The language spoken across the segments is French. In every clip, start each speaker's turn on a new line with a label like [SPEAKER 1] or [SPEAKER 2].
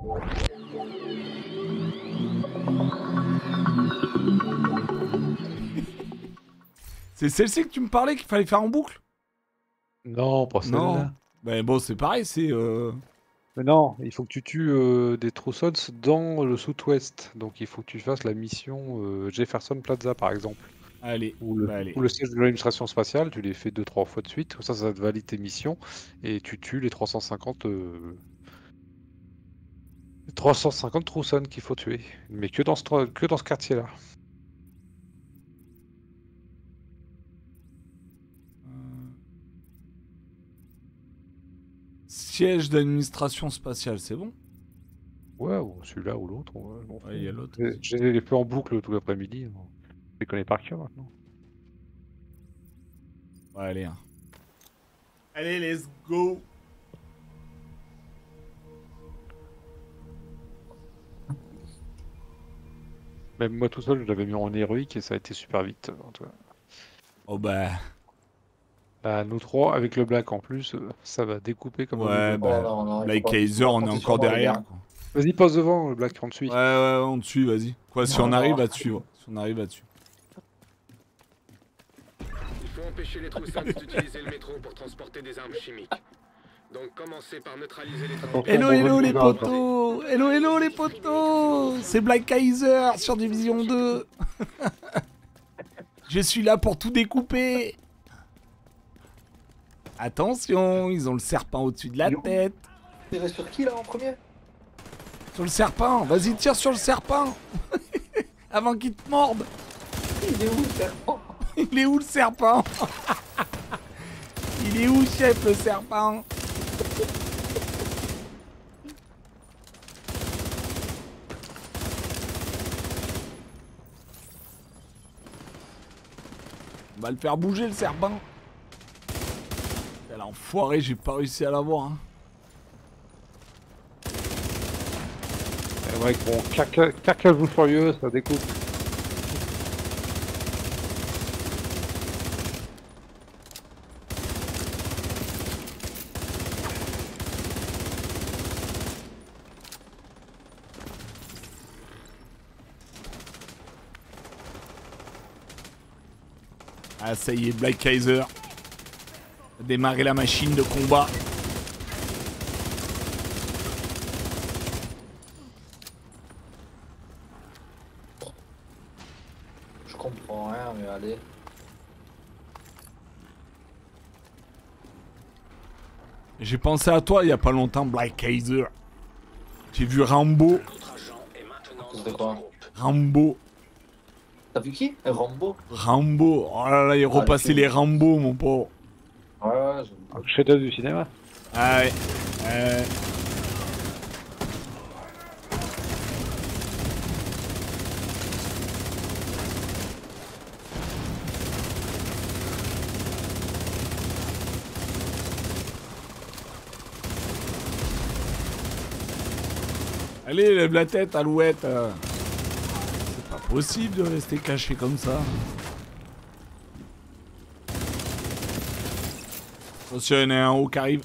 [SPEAKER 1] C'est celle-ci que tu me parlais qu'il fallait faire en boucle?
[SPEAKER 2] Non, pas celle-là.
[SPEAKER 1] Ben bon, c'est pareil, c'est...
[SPEAKER 2] Mais non, il faut que tu tues des Trousons dans le Southwest. Donc il faut que tu fasses la mission Jefferson Plaza, par exemple.
[SPEAKER 1] Allez,
[SPEAKER 2] Ou le,
[SPEAKER 1] bah allez.
[SPEAKER 2] ou le siège de l'administration spatiale, tu les fais 2-3 fois de suite. Comme ça te valide tes missions. Et tu tues les 350 Trousons qu'il faut tuer. Mais que dans ce quartier-là.
[SPEAKER 1] Siège d'administration spatiale, c'est bon?
[SPEAKER 2] Ouais, ou celui-là ou l'autre. Ouais, je m'en
[SPEAKER 1] Ouais, il y a
[SPEAKER 2] fous.
[SPEAKER 1] l'autre.
[SPEAKER 2] J'ai les fait en boucle tout l'après-midi. Je les connais par cœur maintenant.
[SPEAKER 1] Ouais, allez. Hein. Allez, let's go.
[SPEAKER 2] Même moi tout seul, je l'avais mis en héroïque et ça a été super vite. En tout cas.
[SPEAKER 1] Oh bah...
[SPEAKER 2] Bah, nous trois, avec le black en plus, ça va découper comme un
[SPEAKER 1] Ouais,
[SPEAKER 2] boulot.
[SPEAKER 1] bah...
[SPEAKER 3] Oh, non, il faut
[SPEAKER 1] Like
[SPEAKER 3] pas.
[SPEAKER 1] Kaiser,
[SPEAKER 3] On va
[SPEAKER 1] on est
[SPEAKER 3] compter sur
[SPEAKER 1] encore
[SPEAKER 3] moi, les
[SPEAKER 1] derrière,
[SPEAKER 3] gars.
[SPEAKER 1] quoi.
[SPEAKER 2] Vas-y, passe devant, le black, on te suit.
[SPEAKER 1] Ouais, ouais, on te suit, vas-y. Quoi, si
[SPEAKER 3] Non,
[SPEAKER 1] on
[SPEAKER 3] non.
[SPEAKER 1] arrive à te suivre. Si on arrive à te suivre.
[SPEAKER 4] Il faut empêcher les Troussins d'utiliser le métro pour transporter des armes chimiques. Donc commencez par neutraliser les transports.
[SPEAKER 1] Hello, hello les potos. Hello, hello les potos. C'est Black Kaiser sur Division 2. Je suis là pour tout découper. Attention, ils ont le serpent au-dessus de la tête.
[SPEAKER 3] Tirer sur qui là en premier?
[SPEAKER 1] Sur le serpent. Vas-y, tire sur le serpent. Avant qu'il te morde.
[SPEAKER 3] Il est où le serpent?
[SPEAKER 1] Il est où le serpent? Il est où, chef, le serpent? On va le faire bouger, le serpent. Quel enfoiré, j'ai pas réussi à l'avoir. Hein.
[SPEAKER 2] Et ouais, bon, carcajou furieux, ça découpe.
[SPEAKER 1] Ah, ça y est, Black Kaiser. Démarrer la machine de combat.
[SPEAKER 3] Je comprends rien, mais allez.
[SPEAKER 1] J'ai pensé à toi il y a pas longtemps, Black Kaiser. J'ai vu Rambo.
[SPEAKER 3] C'est quoi?
[SPEAKER 1] Rambo.
[SPEAKER 3] T'as vu qui? Rambo?
[SPEAKER 1] Rambo. Oh là là, il repassait les Rambo, mon pauvre.
[SPEAKER 3] Ouais, ouais,
[SPEAKER 2] Chef-d'œuvre du cinéma.
[SPEAKER 1] Ah ouais. Allez, lève la tête, Alouette. C'est pas possible de rester caché comme ça. Attention, il y en a un en haut qui arrive.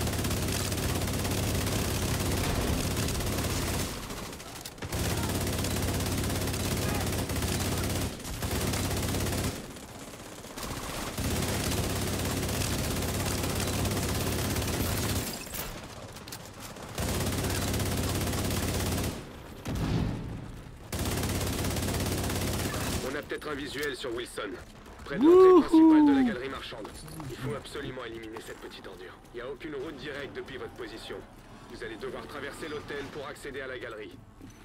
[SPEAKER 4] On a peut-être un visuel sur Wilson. Près de l'entrée principale de la galerie marchande. Il faut absolument éliminer cette petite ordure. Il n'y a aucune route directe depuis votre position. Vous allez devoir traverser l'hôtel pour accéder à la galerie.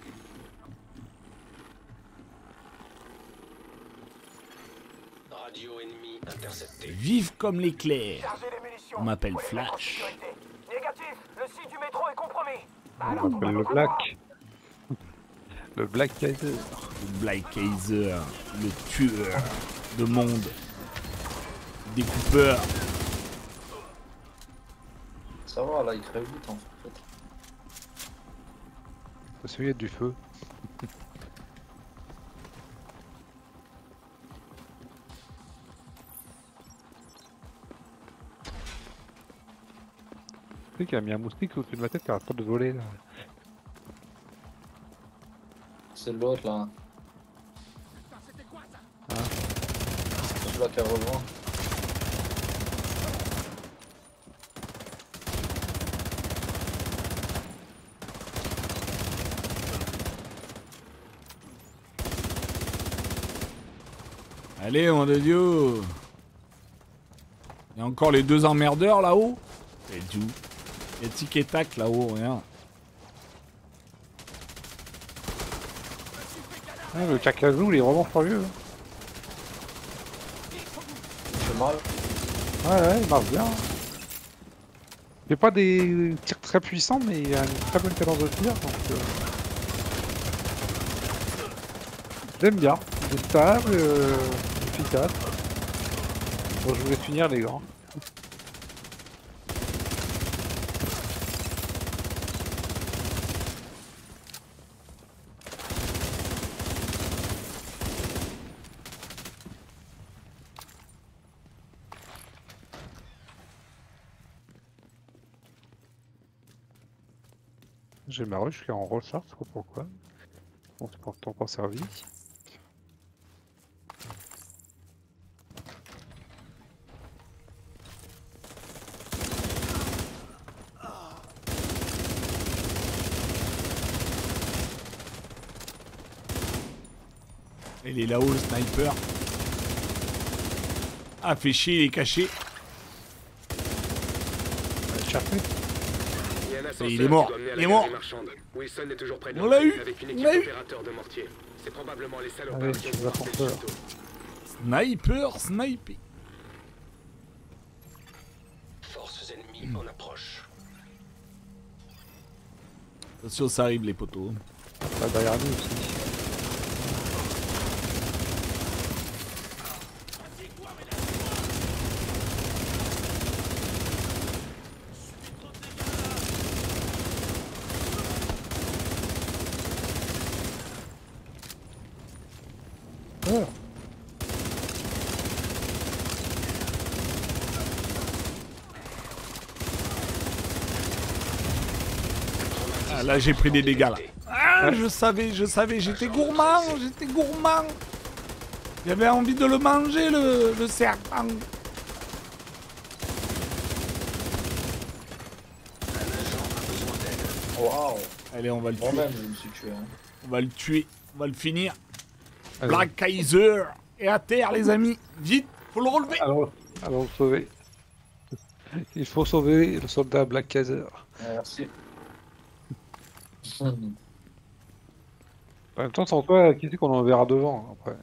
[SPEAKER 4] Radio ennemie interceptée.
[SPEAKER 1] Vive comme l'éclair. On m'appelle Flash.
[SPEAKER 5] Négatif, le site du métro est compromis.
[SPEAKER 2] On appelle le black. Le Black Kaiser.
[SPEAKER 1] Le Black Kaiser, le tueur de monde. Découpeur.
[SPEAKER 3] ça va, là il crève vite en fait.
[SPEAKER 2] Parce qu'il y a du feu. Tu sais qu'il a mis un moustique au-dessus de ma tête qui arrête pas de voler là.
[SPEAKER 3] C'est l'autre là. C'est celui-là qui a rejoint.
[SPEAKER 1] Allez, mon de Dieu. Il y a encore les deux emmerdeurs là-haut. Et du. Il y a tic et tac là-haut, rien.
[SPEAKER 2] Ah, le Cacazou, il est vraiment furieux.
[SPEAKER 3] C'est mal.
[SPEAKER 2] Ouais, il marche bien. Il fait pas des tirs très puissants, mais il a une très bonne cadence de tir. Donc, j'aime bien. Il est stable, efficace. Bon, je voulais finir les gars. J'ai ma ruche qui est en recharge, je sais pas pourquoi. Bon, c'est pourtant pas servi.
[SPEAKER 1] Il est là-haut le sniper. Ah, fait chier, il est caché.
[SPEAKER 2] Chercher.
[SPEAKER 4] Il y a un ascenseur
[SPEAKER 1] il est mort.
[SPEAKER 4] qui doit mener à
[SPEAKER 1] Il
[SPEAKER 4] la
[SPEAKER 1] est mort.
[SPEAKER 4] galerie marchande. Wilson est toujours près de
[SPEAKER 1] On l'a eu.
[SPEAKER 4] avec une
[SPEAKER 1] On
[SPEAKER 4] équipe
[SPEAKER 1] l'a eu.
[SPEAKER 4] d'opérateurs de mortier. C'est probablement les salopards
[SPEAKER 2] Allez,
[SPEAKER 4] qui
[SPEAKER 2] tu
[SPEAKER 4] ont
[SPEAKER 2] vas
[SPEAKER 4] porté
[SPEAKER 2] faire
[SPEAKER 4] le
[SPEAKER 2] peur.
[SPEAKER 4] château.
[SPEAKER 1] Sniper, sniper.
[SPEAKER 6] Forces ennemies en approche.
[SPEAKER 1] Attention, ça arrive les poteaux.
[SPEAKER 2] Là, derrière nous aussi. Oh.
[SPEAKER 1] Ah, là, j'ai pris des dégâts là. Ah, je savais, j'étais gourmand, J'avais envie de le manger, le serpent.
[SPEAKER 3] Waouh.
[SPEAKER 1] Allez, on va le tuer.
[SPEAKER 3] Moi-même, je me suis tué. Hein.
[SPEAKER 1] On va le tuer. On va le finir.
[SPEAKER 2] Allez.
[SPEAKER 1] Black Kaiser est à terre, les amis. Vite, faut le relever.
[SPEAKER 2] Allons le sauver. Il faut sauver le soldat Black Kaiser.
[SPEAKER 3] Merci.
[SPEAKER 2] En même temps, sans toi, qui c'est qu'on en verra devant après?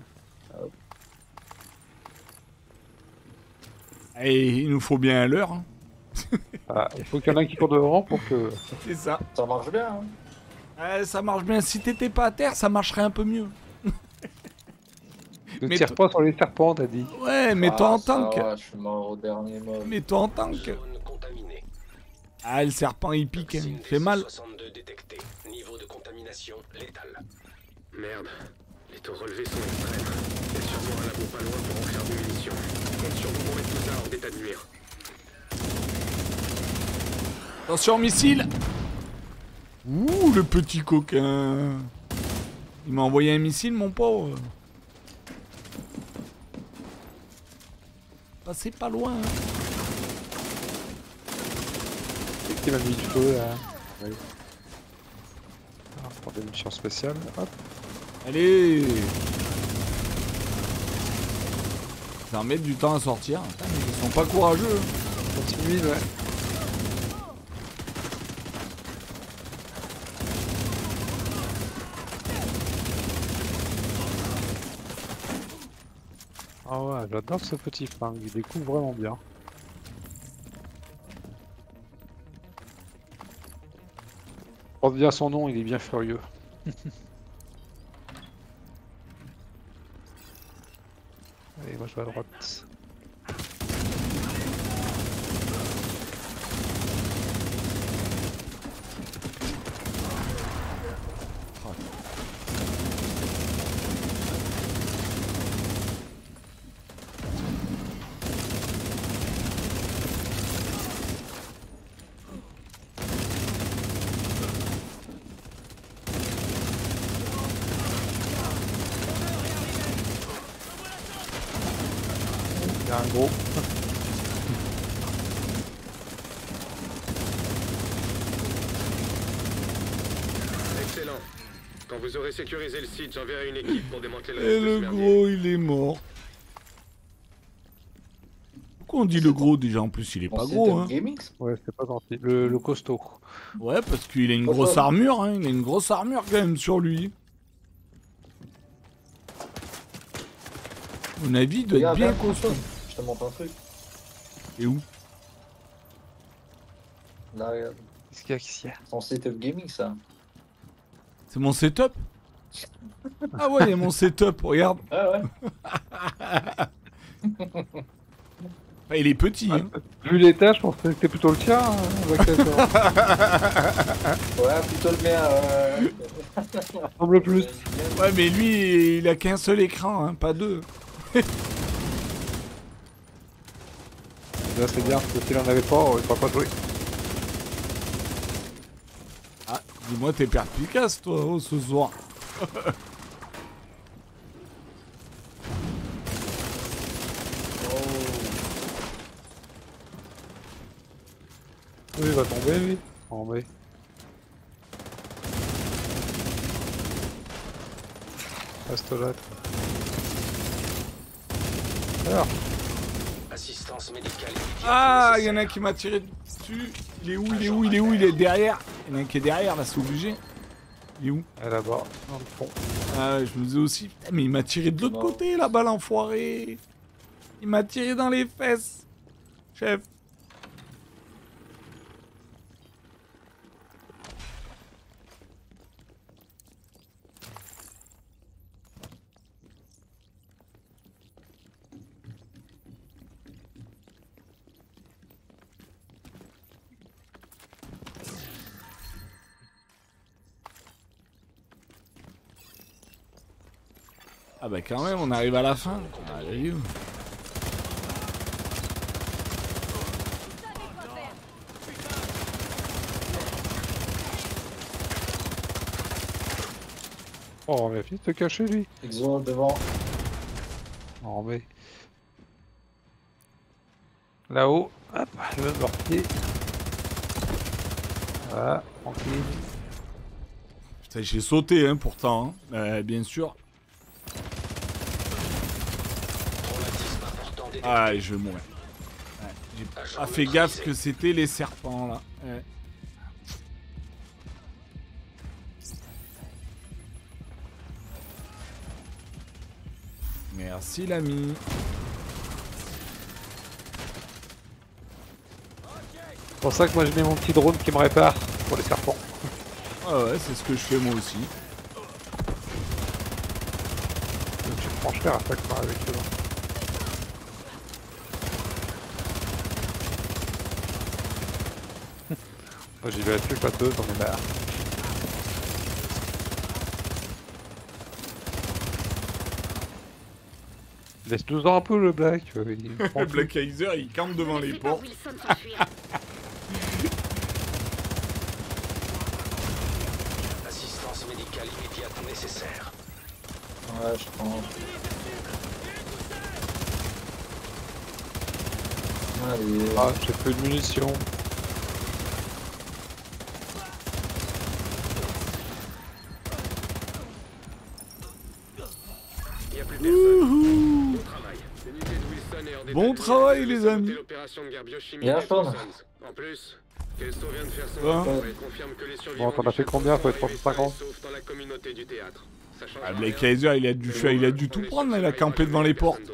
[SPEAKER 1] Et il nous faut bien l'heure. Hein.
[SPEAKER 2] Ah, il faut qu'il y en ait un qui court devant pour que...
[SPEAKER 1] C'est ça.
[SPEAKER 3] Ça marche bien. Hein.
[SPEAKER 1] Ça marche bien. Si t'étais pas à terre, ça marcherait un peu mieux.
[SPEAKER 2] Ne
[SPEAKER 1] Mais
[SPEAKER 2] tire pas sur les serpents, t'as dit.
[SPEAKER 1] Ouais, mets-toi en
[SPEAKER 3] ça
[SPEAKER 1] tank.
[SPEAKER 3] va, je suis mort au dernier mob.
[SPEAKER 1] Mets-toi en tank.
[SPEAKER 6] Zone contaminée.
[SPEAKER 1] Ah, le serpent il pique, hein.
[SPEAKER 6] Toxine
[SPEAKER 1] Il fait mal.
[SPEAKER 6] 62 détecté. Niveau de contamination létale.
[SPEAKER 4] Merde. Les taux relevés sont extrêmes. Il y a sûrement un labo pas loin pour en faire des munitions. Compte sur vous pour mettre tout ça hors d'état de nuire.
[SPEAKER 1] Attention, missile. Ouh, le petit coquin. Il m'a envoyé un missile, mon pauvre. Passez pas loin. Hein.
[SPEAKER 2] C'est qui m'a mis du feu là. Oui. Pour des missions spéciales. Hop.
[SPEAKER 1] Allez. Ça va mettre du temps à sortir. Putain, mais ils sont pas courageux.
[SPEAKER 2] Continue, ouais. Ah ouais, j'adore ce petit flingue, il découvre vraiment bien. Porte bien son nom, il est bien furieux. Allez, moi je vais à droite. un gros.
[SPEAKER 4] Excellent. Quand vous aurez sécurisé le site, j'enverrai une équipe pour démanteler le
[SPEAKER 1] Et
[SPEAKER 4] reste de
[SPEAKER 1] le
[SPEAKER 4] ce merdier.
[SPEAKER 1] gros, il est mort. Pourquoi on dit le gros déjà? En plus, il est
[SPEAKER 3] Bon,
[SPEAKER 1] pas
[SPEAKER 3] c'est
[SPEAKER 1] gros,
[SPEAKER 3] Top
[SPEAKER 1] hein.
[SPEAKER 3] Gaming.
[SPEAKER 2] Ouais, c'est pas gentil. Le costaud.
[SPEAKER 1] Ouais, parce qu'il a une grosse armure, hein. Il a une grosse armure quand même sur lui. À mon avis, il doit être
[SPEAKER 3] Regarde,
[SPEAKER 1] bien
[SPEAKER 3] viens,
[SPEAKER 1] costaud.
[SPEAKER 3] console. Je te montre un truc.
[SPEAKER 1] Et où?
[SPEAKER 3] Là, regarde.
[SPEAKER 2] Qu'est-ce qu'il y a ici?
[SPEAKER 3] Ton setup gaming, ça.
[SPEAKER 1] C'est mon setup? Ah ouais, il y a mon setup, regarde.
[SPEAKER 3] Ah ouais.
[SPEAKER 1] Ah, il est petit, hein.
[SPEAKER 2] Vu l'étage, je pensais que c'était plutôt le tien. Hein, avec la-
[SPEAKER 3] Ouais, plutôt le mien.
[SPEAKER 2] semble plus.
[SPEAKER 1] Ouais, mais lui, il a qu'un seul écran, hein, pas deux.
[SPEAKER 2] Là, c'est bien, parce que s'il en avait pas, il pourrait pas jouer.
[SPEAKER 1] Ah, dis-moi, t'es perspicace, toi, oh, ce soir.
[SPEAKER 2] Oui, il va tomber, lui. En B. Reste là. Alors,
[SPEAKER 6] Assistance médicale immédiate
[SPEAKER 1] Ah, il y en a
[SPEAKER 6] nécessaire.
[SPEAKER 1] un qui m'a tiré dessus. Il est où? Il est où? Il est où? Il est derrière. Il y en a un qui est derrière, là, c'est obligé. Il est où?
[SPEAKER 2] elle est là-bas, dans le fond.
[SPEAKER 1] Ah, je me disais aussi, putain, mais il m'a tiré de l'autre
[SPEAKER 3] Non.
[SPEAKER 1] côté, la balle enfoirée. Il m'a tiré dans les fesses. Chef. Ah bah quand même, on arrive à la fin. Allez,
[SPEAKER 2] Oh, mais fils, te caché, lui.
[SPEAKER 3] Exo devant.
[SPEAKER 2] En B. Là-haut. Hop, le mortier. Voilà, tranquille.
[SPEAKER 1] putain, j'ai sauté, hein, pourtant. Hein. Bien sûr.
[SPEAKER 6] Traumatisme important détecté.
[SPEAKER 1] Ah, je vais mourir. Ouais, j'ai pas fait gaffe que c'était les serpents, là. Ouais. Merci, l'ami.
[SPEAKER 2] C'est pour ça que moi, je mets mon petit drone qui me répare pour les serpents.
[SPEAKER 1] Ah ouais, c'est ce que je fais moi aussi.
[SPEAKER 2] Donc, tu prends cher à chaque fois avec eux. Moi, j'y vais assez pâteux, j'en ai marre. Laisse 12 ans un peu le Black. Il prend tout.
[SPEAKER 1] Black Kaiser, il campe devant les portes.
[SPEAKER 5] Wilson s'enfuir.
[SPEAKER 6] Assistance médicale immédiate nécessaire.
[SPEAKER 3] Ouais, je prends. Allez.
[SPEAKER 2] Ah, j'ai plus de munitions.
[SPEAKER 4] Il n'y a plus personne. Bon travail. L'unité de Wilson est hors d'état
[SPEAKER 1] Bon
[SPEAKER 4] de
[SPEAKER 1] travail,
[SPEAKER 4] nuire.
[SPEAKER 1] les
[SPEAKER 4] Saboter
[SPEAKER 1] amis.
[SPEAKER 4] l'opération de guerre biochimique
[SPEAKER 3] Il y a un
[SPEAKER 4] des
[SPEAKER 3] phone.
[SPEAKER 4] Wilsons. En plus, Kelso vient de faire son
[SPEAKER 1] Ouais.
[SPEAKER 4] rapport et confirme que les survivants
[SPEAKER 2] Bon, t'en as
[SPEAKER 4] du
[SPEAKER 2] fait
[SPEAKER 4] château
[SPEAKER 2] combien?
[SPEAKER 4] sont
[SPEAKER 2] Faut être
[SPEAKER 4] arrivés
[SPEAKER 2] 350.
[SPEAKER 4] sains et saufs dans la communauté du théâtre. Ça change
[SPEAKER 1] Ah,
[SPEAKER 4] rien.
[SPEAKER 1] Black Kaiser, il a dû tout prendre, là. Il a campé devant les portes.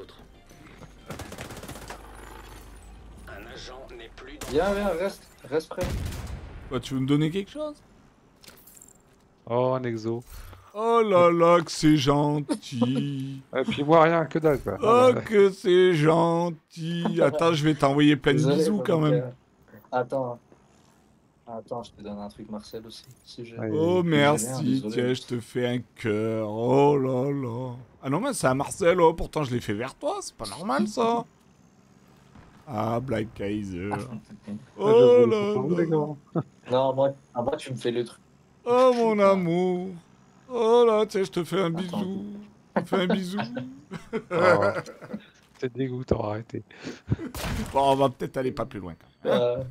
[SPEAKER 6] Un agent n'est plus dans
[SPEAKER 3] Viens, viens, reste prêt.
[SPEAKER 1] Quoi, tu veux me donner quelque chose?
[SPEAKER 2] Oh, un exo.
[SPEAKER 1] Oh là là, que c'est gentil.
[SPEAKER 2] Et puis moi, rien, que dalle, quoi.
[SPEAKER 1] Oh, que c'est gentil. Attends, je vais t'envoyer plein de
[SPEAKER 3] Désolé,
[SPEAKER 1] bisous
[SPEAKER 3] mon
[SPEAKER 1] quand
[SPEAKER 3] gars.
[SPEAKER 1] même.
[SPEAKER 3] Attends. Attends, je te donne un truc, Marcel aussi. Si j'ai...
[SPEAKER 2] Ouais.
[SPEAKER 1] Oh,
[SPEAKER 3] J'ai
[SPEAKER 1] merci.
[SPEAKER 3] rien, désolé.
[SPEAKER 1] Tiens, je te fais un cœur. Oh là là. Ah non, mais c'est à Marcel. Oh, pourtant, je l'ai fait vers toi. C'est pas normal, ça. Ah, Black Kaiser. Oh là là.
[SPEAKER 3] Non, moi, tu me fais le truc.
[SPEAKER 1] Oh, mon amour. Oh là, tiens, je te fais un bisou. Je te fais un bisou.
[SPEAKER 2] Oh. C'est dégoûtant, arrêtez.
[SPEAKER 1] Bon, on va peut-être aller pas plus loin. Quand même.
[SPEAKER 3] Euh,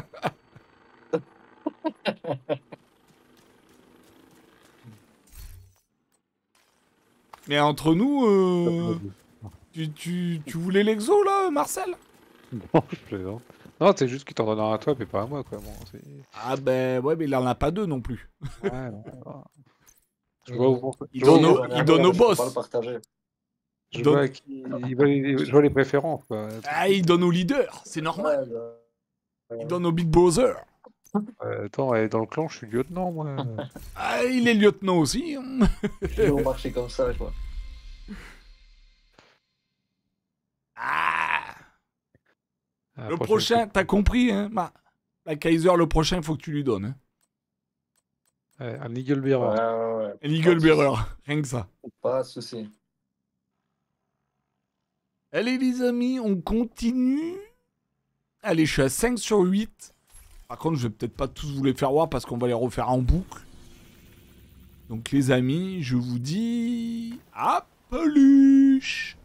[SPEAKER 1] Mais entre nous, tu voulais l'exo là, Marcel?
[SPEAKER 2] Non, je plaisante. Non, c'est juste qu'il t'en donne un à toi, mais pas à moi, quoi. Bon, c'est...
[SPEAKER 1] Ah ben ouais, mais il en a pas deux non plus.
[SPEAKER 2] Ouais, non, voilà. Je vois où-
[SPEAKER 1] Il
[SPEAKER 2] je vois
[SPEAKER 1] donne
[SPEAKER 2] où-
[SPEAKER 1] au- il donne au
[SPEAKER 3] je peux
[SPEAKER 1] boss.
[SPEAKER 3] pas le partager.
[SPEAKER 2] je
[SPEAKER 1] donne-
[SPEAKER 2] vois à qui- je vois les préférences, quoi.
[SPEAKER 1] Ah, il donne au leader, c'est normal.
[SPEAKER 3] Ouais,
[SPEAKER 1] Il donne au Big Brother.
[SPEAKER 2] Attends, et dans le clan, je suis lieutenant, moi.
[SPEAKER 1] Ah, il est lieutenant aussi. Hein.
[SPEAKER 3] Ils ont marché comme ça, quoi.
[SPEAKER 1] Ah,
[SPEAKER 2] Ah,
[SPEAKER 1] le prochain, t'as compris, hein, la Kaiser, le prochain, faut que tu lui donnes. Hein.
[SPEAKER 2] Un Eagle Bearer.
[SPEAKER 3] Ouais.
[SPEAKER 1] Un Eagle Bearer, rien que ça.
[SPEAKER 3] Pas de soucis.
[SPEAKER 1] Allez les amis, on continue. Allez, je suis à 5 sur 8. Par contre, je vais peut-être pas tous vous les faire voir parce qu'on va les refaire en boucle. Donc les amis, je vous dis à peluche.